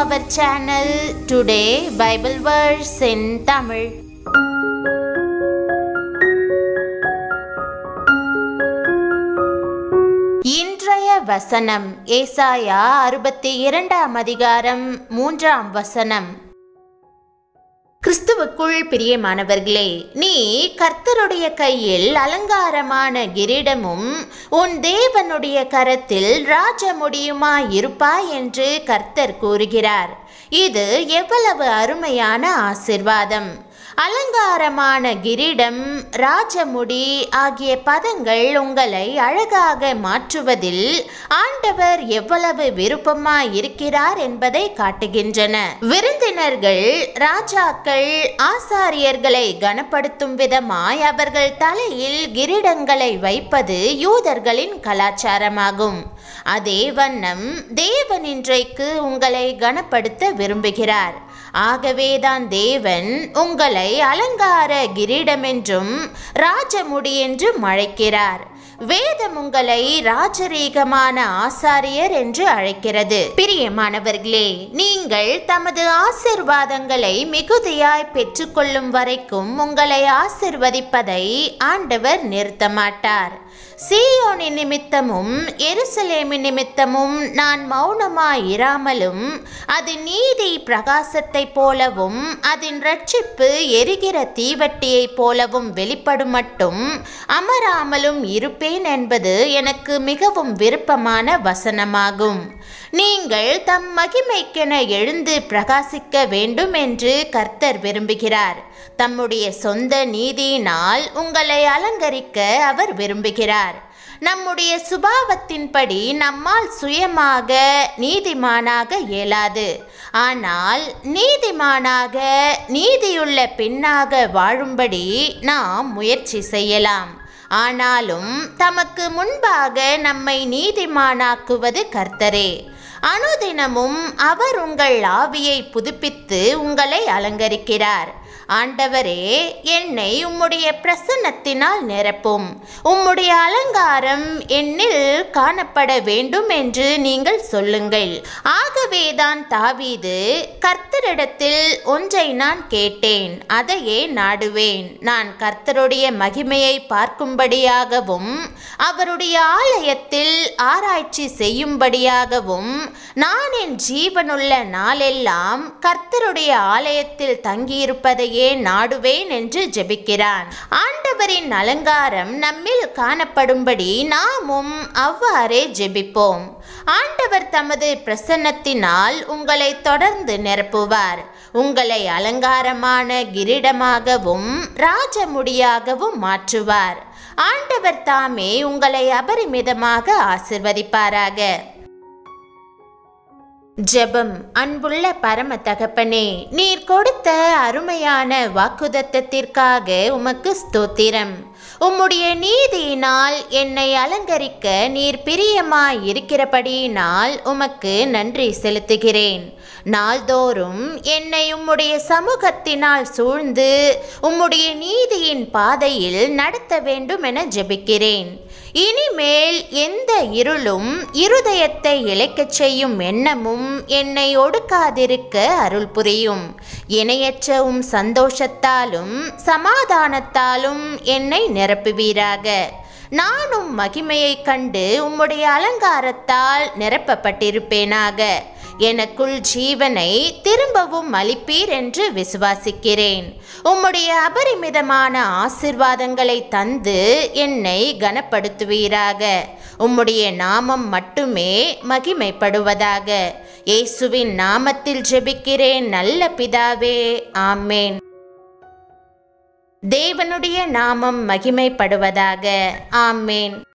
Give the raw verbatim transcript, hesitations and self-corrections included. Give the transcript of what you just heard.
our channel. Today Bible verse in Tamil. இன்றைய வசனம் ஏசாயா அறுபத்தி இரண்டாம் அதிகாரம் மூன்றாம் வசனம். கிறிஸ்துவுக்குள் பிரியமானவர்களே, நீ கர்த்தருடைய கையில் அலங்காரமான கிரீடமும் உன் தேவனுடைய கரத்தில் ராஜமுடியுமாய் இருப்பாய் என்று கர்த்தர் கூறுகிறார். இது எவ்வளவு அருமையான ஆசீர்வாதம்! அலங்காரமான கிரீடம், ராஜமுடி ஆகிய பதங்கள் உங்களை அழகாக மாற்றுவதில் ஆண்டவர் எவ்வளவு விருப்பமாய் இருக்கிறார் என்பதை காட்டுகின்றன. விருந்தினர்கள், ராஜாக்கள், ஆசாரியர்களை கனப்படுத்தும் விதமாய் அவர்கள் தலையில் கிரீடங்களை வைப்பது யூதர்களின் கலாச்சாரமாகும். அதே வண்ணம் தேவன் இன்றைக்கு உங்களை கனப்படுத்த விரும்புகிறார். ஆகவேதான் தேவன் உங்களை அலங்கார கிரீடம் என்றும் ராஜமுடி என்றும் அழைக்கிறார். வேதம் உங்களை ராஜரீகமான ஆசாரியர் என்று அழைக்கிறது. பிரியமானவர்களே, நீங்கள் தமது ஆசீர்வாதங்களை மிகுதியாய் பெற்றுக்கொள்ளும் வரைக்கும் உங்களை ஆசீர்வதிப்பதை ஆண்டவர் நிறுத்த மாட்டார். சீயோனின் நிமித்தமும் எருசலேமின் நிமித்தமும் நான் மௌனமாய் இராமலும், அது நீதி பிரகாசத்தை போலவும் அதன் இரட்சிப்பு எரிகிற தீவட்டியை போலவும் வெளிப்படும் மட்டும் அமராமலும் இருப்பேன் என்பது எனக்கு மிகவும் விருப்பமான வசனமாகும். நீங்கள் தம் மகிமைக்கென எழுந்து பிரகாசிக்க வேண்டும் என்று கர்த்தர் விரும்புகிறார். தம்முடைய சொந்த நீதியினால் உங்களை அலங்கரிக்க அவர் விரும்புகிறார். நம்முடைய சுபாவத்தின்படி நம்மால் சுயமாக நீதிமானாக இயலாது. ஆனால் நீதிமானாக, நீதியுள்ள பெண்ணாக வாழும்படி நாம் முயற்சி செய்யலாம். ஆனாலும் தமக்கு முன்பாக நம்மை நீதிமானாக்குவது கர்த்தரே. அனுதினமும் அவர் உங்கள் ஆவியை புதுப்பித்து உங்களை அலங்கரிக்கிறார். ஆண்டவரே, என்னை உம்முடைய பிரசன்னத்தினால் நிரப்பும், உம்முடைய அலங்காரம் என்னில் காணப்பட வேண்டும் என்று நீங்கள் சொல்லுங்கள். ஆகவேதான் தாவீது, கர்த்தரிடத்தில் ஒன்றை நான் கேட்டேன், அதையே நாடுவேன். நான் கர்த்தருடைய மகிமையை பார்க்கும்படியாகவும் அவருடைய ஆலயத்தில் ஆராய்ச்சி செய்யும்படியாகவும் நான் என் ஜீவனுள்ள நாளெல்லாம் கர்த்தருடைய ஆலயத்தில் தங்கியிருப்பதையே நாடுவேன் என்று ஜெபிக்கிறான். ஆண்டவரின் அலங்காரம் நம்மில் காணப்படும்படி நாமும் அவ்வாறே ஜெபிப்போம். ஆண்டவர் தமது பிரசன்னத்தினால் உங்களை தொடர்ந்து நிரப்புவார். உங்களை அலங்காரமான கிரீடமாகவும் ராஜமுடியாகவும் மாற்றுவார். ஆண்டவர் தாமே உங்களை அபரிமிதமாக ஆசீர்வதிப்பாராக. ஜெபம். அன்புள்ள பரம தகப்பனே, நீர் கொடுத்த அருமையான வாக்குதத்தத்திற்காக உமக்கு ஸ்தோத்திரம். உம்முடைய நீதியினால் என்னை அலங்கரிக்க நீர் பிரியமாய் இருக்கிறபடியினால் உமக்கு நன்றி செலுத்துகிறேன். நாள்தோறும் என்னை உம்முடைய சமூகத்தினால் சூழ்ந்து உம்முடைய நீதியின் பாதையில் நடத்த வேண்டும் என ஜெபிக்கிறேன். இனிமேல் எந்த இருளும் இருதயத்தை இளைக்கச் செய்யும் எண்ணமும் என்னை ஒடுக்காதிருக்க அருள் புரியும். இணையற்ற உம் சந்தோஷத்தாலும் சமாதானத்தாலும் என்னை நிரப்புவீராக. நானும் மகிமையை கண்டு உம்முடைய அலங்காரத்தால் நிரப்பப்பட்டிருப்பேனாக. எனக்குள் ஜீவனை திரும்பவும் அளிப்பீர் என்று விசுவாசிக்கிறேன். உம்முடைய அபரிமிதமான ஆசீர்வாதங்களை தந்து என்னை கனப்படுத்துவீராக. உம்முடைய நாமம் மட்டுமே மகிமைப்படுவதாக. இயேசுவின் நாமத்தில் ஜெபிக்கிறேன் நல்ல பிதாவே, ஆமேன். தேவனுடைய நாமம் மகிமைப்படுவதாக. ஆமேன்.